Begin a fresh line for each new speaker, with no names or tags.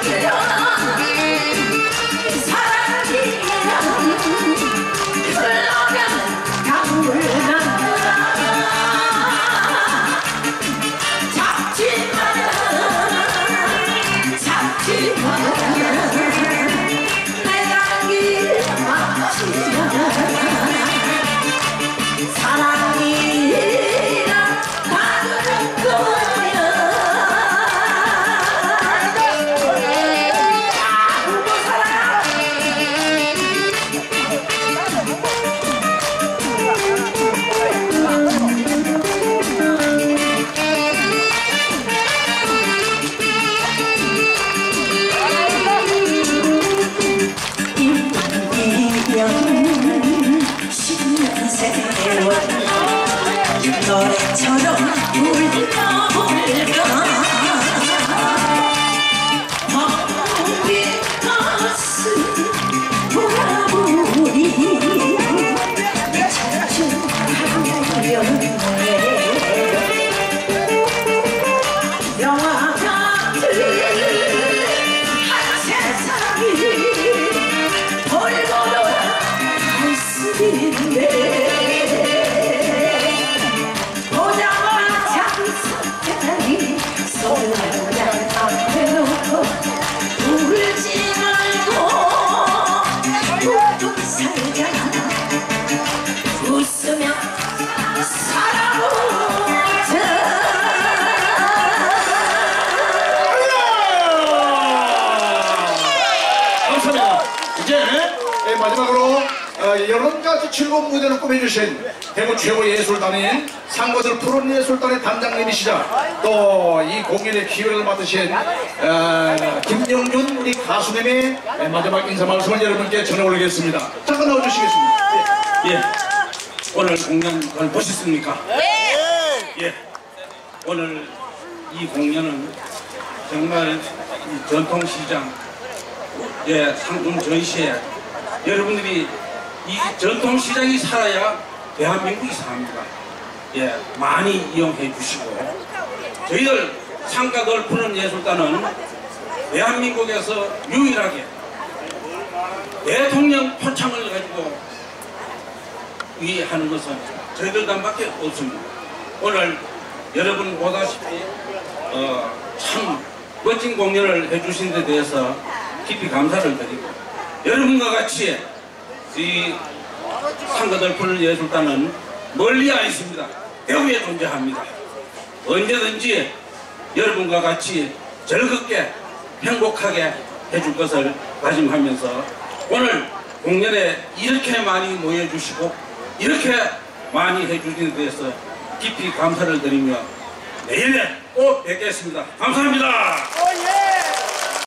너처럼 울까 우리 가슴 돌아보니 천천하려네 영화 같은 한 세상이 벌거라 모습인데 웃으며 살아보자.
감사합니다. 이제 마지막으로 여러분까지 즐거운 무대를 꾸며주신 대구 최고 예술단인 상거들 푸른 예술단의 단장님이시자 또 이 공연의 기획을 맡으신 김영준 우리 가수님의 마지막 인사 말씀을 여러분께 전해 올리겠습니다. 잠깐 나와주시겠습니다.
예. 오늘 공연 잘 보셨습니까? 예. 오늘 이 공연은 정말 이 전통시장 상품 전시회 여러분들이 이 전통시장이 살아야 대한민국이 삽니다. 예, 많이 이용해 주시고 저희들 상가들 푸른 예술단은 대한민국에서 유일하게 대통령 표창을 가지고 하는 것은 저희들단밖에 없습니다. 오늘 여러분 보다시피 참 멋진 공연을 해주신 데 대해서 깊이 감사를 드리고 여러분과 같이 이 상가들 푸른 예술단은 멀리 안 있습니다. 대구에 존재합니다. 언제든지 여러분과 같이 즐겁게 행복하게 해줄 것을 다짐하면서 오늘 공연에 이렇게 많이 모여주시고 이렇게 많이 해주신 데 대해서 깊이 감사를 드리며 내일에 꼭 뵙겠습니다. 감사합니다.